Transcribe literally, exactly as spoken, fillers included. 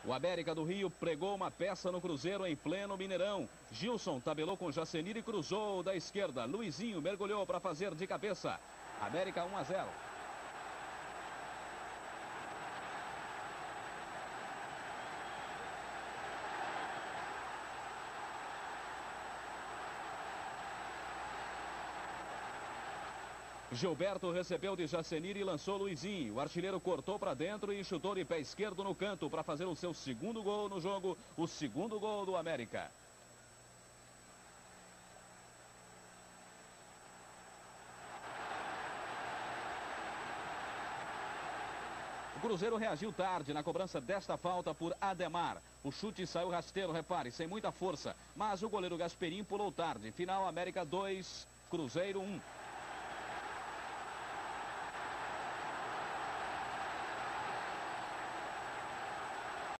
O América do Rio pregou uma peça no Cruzeiro em pleno Mineirão. Gilson tabelou com Jacenir e cruzou da esquerda. Luizinho mergulhou para fazer de cabeça. América um a zero. Gilberto recebeu de Jacenir e lançou Luizinho. O artilheiro cortou para dentro e chutou de pé esquerdo no canto para fazer o seu segundo gol no jogo, o segundo gol do América. O Cruzeiro reagiu tarde na cobrança desta falta por Ademar. O chute saiu rasteiro, repare, sem muita força. Mas o goleiro Gasperim pulou tarde. Final América dois, Cruzeiro um.